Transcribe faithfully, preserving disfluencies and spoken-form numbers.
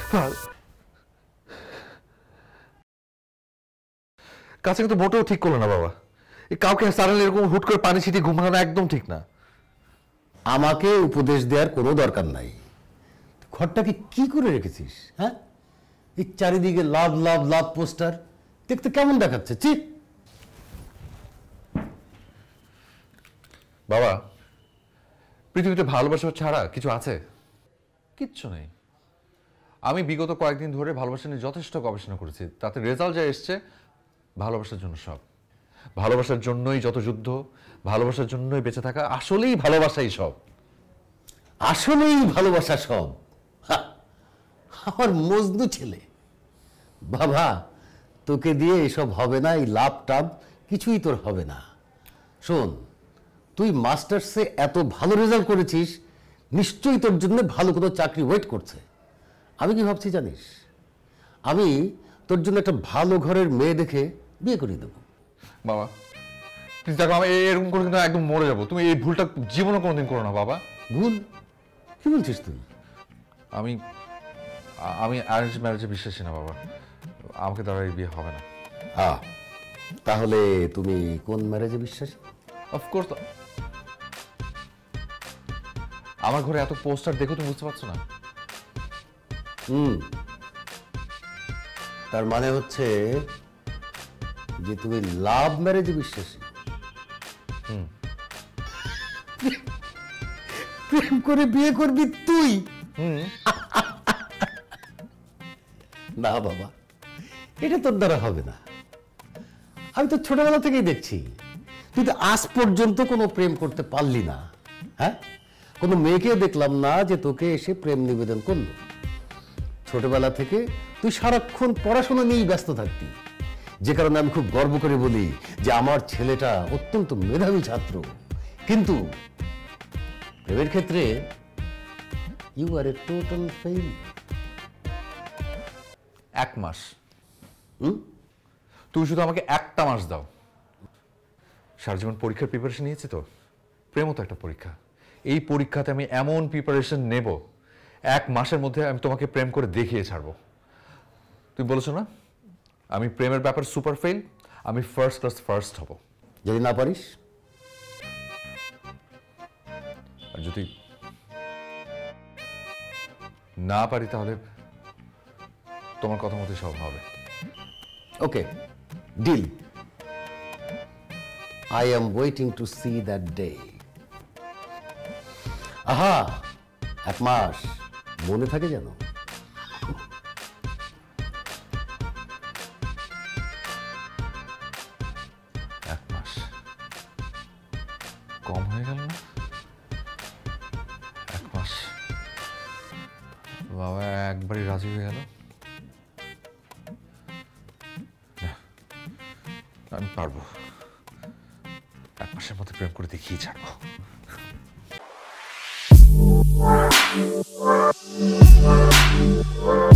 কাছে কিন্তু মোটেও ঠিক করলো না বাবা। এই কাউকে সাডেনলি এরকম হুট করে পানি ছিটিয়ে ঘুমানো একদম ঠিক না। আমাকে উপদেশ দেওয়ার কোনো দরকার নাই। ঘরটাকে কি করে রেখেছিস? হ্যাঁ, এই চারিদিকে লাভ লাভ লাভ পোস্টার দেখতে কেমন দেখাচ্ছে? ঠিক বাবা, পৃথিবীতে ভালোবাসা ছাড়া কিছু আছে? কিচ্ছু নেই। আমি বিগত কয়েকদিন ধরে ভালোবাসা নিয়ে যথেষ্ট গবেষণা করেছি, তাতে রেজাল্ট যা এসছে ভালোবাসার জন্য সব। ভালোবাসার জন্যই যত যুদ্ধ, ভালোবাসার জন্যই বেঁচে থাকা, আসলেই ভালোবাসাই সব। আসলেই ভালোবাসা সব? আমার মজনু ছেলে। বাবা, তোকে দিয়ে এসব হবে না, এই লাভ টাভ কিছুই তোর হবে না। শোন, তুই মাস্টার্সে এত ভালো রেজাল্ট করেছিস, নিশ্চয়ই তোর জন্য ভালো কোনো চাকরি ওয়েট করছে। আমি কি ভাবছি জানিস? আমি তোর জন্য একটা ভালো ঘরের মেয়ে দেখে বিয়ে করে দেবো। বাবা প্লিজ দেখো, আমি এরকম করে কিন্তু একদম মরে যাবো। তুমি এই ভুলটা জীবনে কোনোদিন করো না বাবা। ভুল? কি বলছিস তুই? আমি আমি অ্যারেঞ্জ ম্যারেজে বিশ্বাসী না বাবা। আমাকে দ্বারা এই বিয়ে হবে না। হ্যাঁ, তাহলে তুমি কোন ম্যারেজে বিশ্বাসী? অফকোর্স আমার ঘরে এত পোস্টার দেখো, তুমি বুঝতে পারছো না? হুম, তার মানে হচ্ছে যে তুমি লাভ ম্যারেজে বিশ্বাসী। হুম, প্রেম করে বিয়ে করবি তুই? হুম। না বাবা, এটা তোর দ্বারা হবে না। আমি তো ছোটবেলা থেকেই দেখছি তুই তো আজ পর্যন্ত কোনো প্রেম করতে পারলি না। হ্যাঁ, কোনো মেয়েকে দেখলাম না যে তোকে এসে প্রেম নিবেদন করলো। ছোটবেলা থেকে তুই সারাক্ষণ পড়াশোনা নিয়েই ব্যস্ত থাকতি, যে কারণে আমি খুব গর্ব করে বলি যে আমার ছেলেটা অত্যন্ত মেধাবী ছাত্র। কিন্তু প্রেমের ক্ষেত্রে you are a total fail. এক মাস? হুম, তুমি শুধু আমাকে একটা মাস দাও। সারা জীবন পরীক্ষার প্রিপারেশন নিয়েছি তো, প্রেমও তো একটা পরীক্ষা। এই পরীক্ষাতে আমি এমন প্রিপারেশন নেব, এক মাসের মধ্যে আমি তোমাকে প্রেম করে দেখিয়ে ছাড়বো। তুমি বলেছো না আমি প্রেমের ব্যাপার সুপার ফেল, আমি ফার্স্ট ক্লাস ফার্স্ট হব। যদি না পারিস? আর যদি না পারি তাহলে তোমার কথা মতো সব হবে। Okay, deal. I am waiting to see that day. আহা, এক মাস মনে থাকে যেন। এক মাস কম হয়ে গেল না? এক মাস বাবা একবারই রাজি হয়ে গেল। আমি পারবো, এক মাসের মধ্যে প্রেম করে দেখিয়ে ছাড়বো।